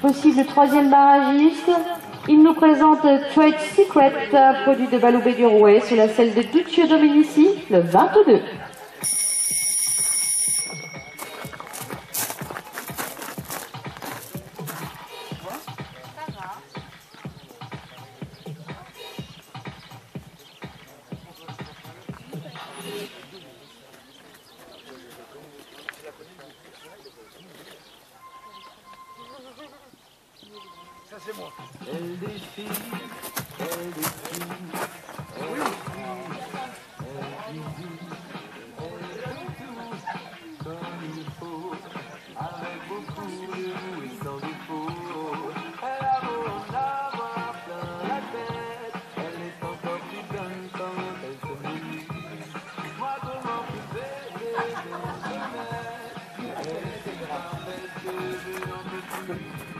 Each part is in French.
possible troisième barragiste. Il nous présente Trade Secret, produit de Baloubet du Rouet, sur la selle de Duccio Dominici, le 22. Ça c'est moi. Elle défie, elle défie, elle tout comme il faut, avec beaucoup de goût et sans défaut. Elle a beau en avoir plein la tête, elle est encore plus bonne quand elle se mouille. Moi comment plus bébé de se mettre, elle est parfaite que je n'en peux plus.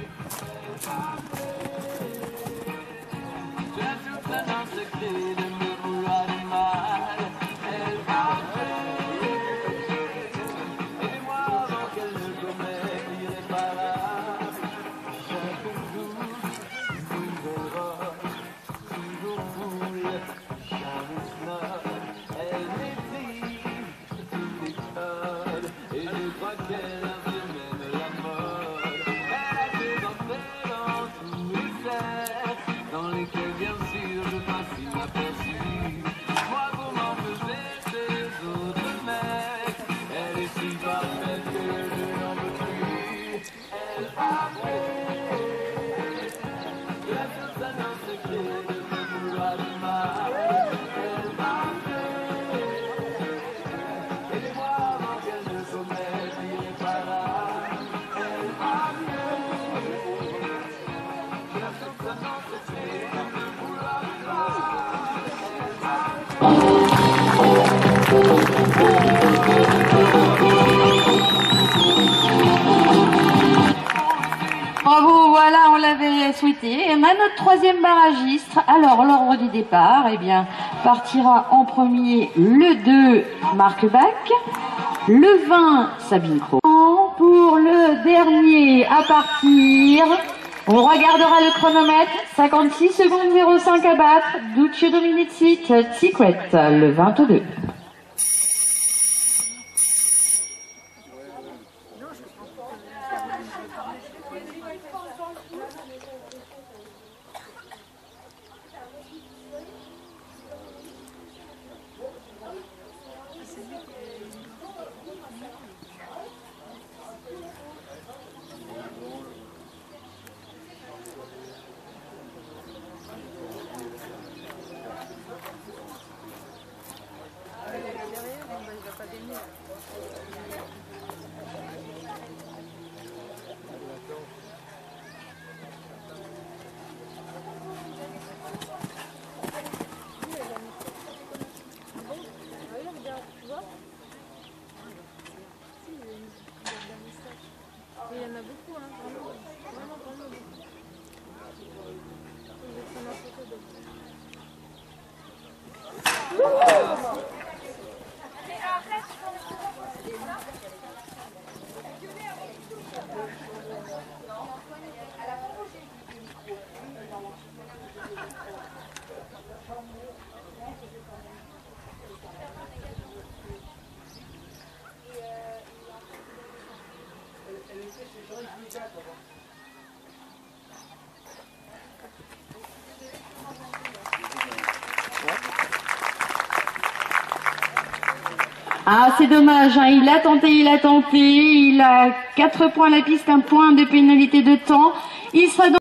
De me vouloir du mal, elle partait. Aidez-moi avant qu'elle ne commette l'irréparable. Chaque jour, une nouvelle robe, toujours foule, jamais snob. Elle maîtrise tous les codes, et je crois qu'elle infirme même la mode. Elle a ses entrées dans tous les cercles, dans lesquels bien sûr je passe inaperçu. Moi comment faisaient ces autres mecs, elle est si parfaite que je n'en veux plus. Elle parfait, la seule sonnance qui est de me vouloir du mal. Elle parfait, aidez-moi avant qu'elle ne commette l'irréparable. Elle parfait, la seule sonnance qui est de me vouloir du mal. Bravo, voilà, on l'avait souhaité. Et maintenant, notre troisième barragiste. Alors, l'ordre du départ, eh bien, partira en premier le 2, Marc Bach, le 20, Sabine Cro. Pour le dernier à partir, on regardera le chronomètre, 56 secondes 05 à battre, Duccio Dominici, Trade Secret, le 22. Il y en a beaucoup, hein, vraiment beaucoup. Je vais prendre la photo de Ah, c'est dommage, hein. Il a tenté, il a 4 points à la piste, 1 point de pénalité de temps. Il sera donc